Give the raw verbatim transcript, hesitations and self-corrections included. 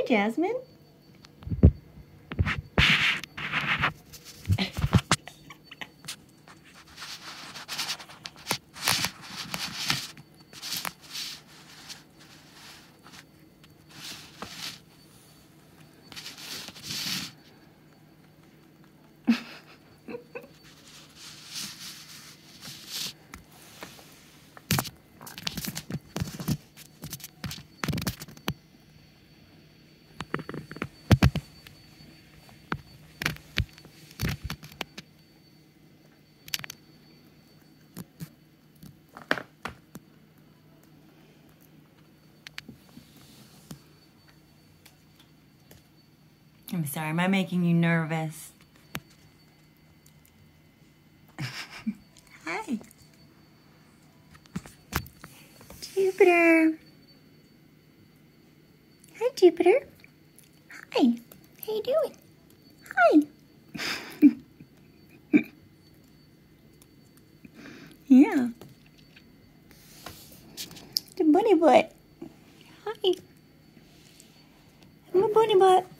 Jasmine. I'm sorry, am I making you nervous? Hi. Jupiter. Hi, Jupiter. Hi. How you doing? Hi. Yeah. The bunny butt. Hi. I'm a bunny butt.